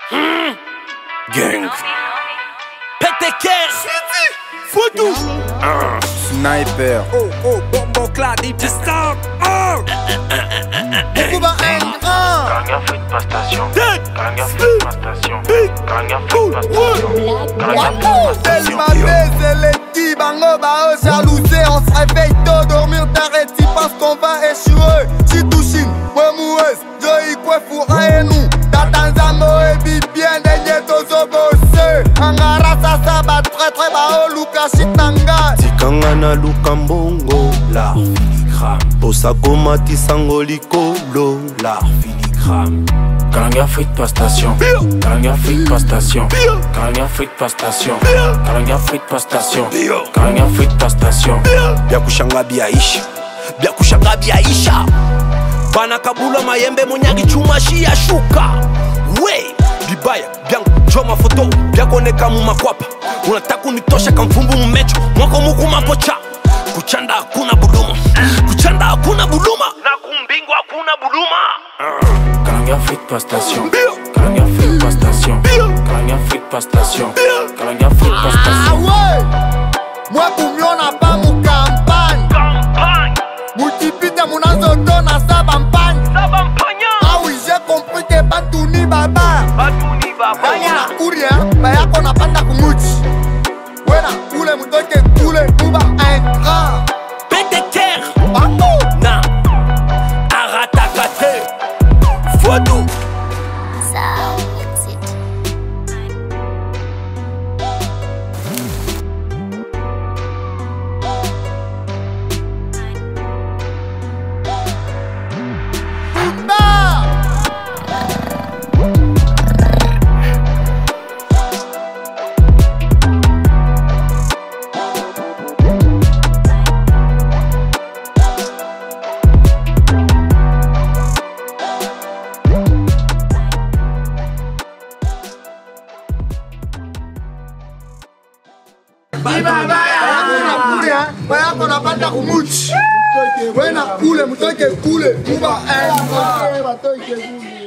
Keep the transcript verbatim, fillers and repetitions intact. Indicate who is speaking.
Speaker 1: Mmh. Gang. Pétéker. Foutou. Uh.
Speaker 2: Sniper.
Speaker 1: Oh oh, bombo clad, il pistole. Oh.
Speaker 2: Kuba N1.
Speaker 3: Karanga Fruit Pastation. Karanga Fruit Pastation. Karanga Fruit Pastation. Karanga Fruit
Speaker 2: Elle m'a
Speaker 3: Pastation.
Speaker 2: baisé les petits bango bao jalousé. On se réveille tôt, dormir t'arrêtes si parce qu'on va échouer. Chitouchin, Wemoues, Joey Kwefura et nous. Tatanzamo et Bibien, Denye Tozo Bosse. Angara Sasa bat très très bao Luka Chitanga.
Speaker 4: Tikanga na luka mbongo.
Speaker 1: La filigrane.
Speaker 4: Osako tisango likolo.
Speaker 1: La filigrane.
Speaker 3: Karanga Fruit Pastation. Karanga Fruit Pastation. Karanga Fruit Pastation. Karanga Fruit Pastation. Karanga Fruit Pastation.
Speaker 1: Byakushanga byaisha. Byakushanga byaisha. Bana kabula mayembe munyagi chuma shia shuka. We bibaya byangu choma foto byakoneka mu makwapa. Unataka unitosha kamfumbu mmecho mwako mukuma pocha. Kuchanda hakuna buluma. Kuchanda hakuna buluma. Na kumbingu hakuna buluma. uh.
Speaker 3: Karanga Fruit Pastation. Karanga Fruit Pastation. Karanga Fruit Pastation. Karanga Fruit Pastation.
Speaker 2: Ah ouais. Moi kumiona pa mu campagne.
Speaker 1: Campagne.
Speaker 2: Multipite munazoto na sabampagne.
Speaker 1: Sabampanya.
Speaker 2: Ah oui, j'ai compris que Batouni Baba.
Speaker 1: Batuni baba.
Speaker 2: Baya kuri hein, baya kona panda kumuchi. Wena kule mutoke kule kuba N1.
Speaker 1: Pétéker.
Speaker 2: Bako.
Speaker 1: Na Aratakate. Fouadou.
Speaker 5: So, mix it.
Speaker 2: Baya kona panda kumuchi. Wena kule mutoke kule kuba N1.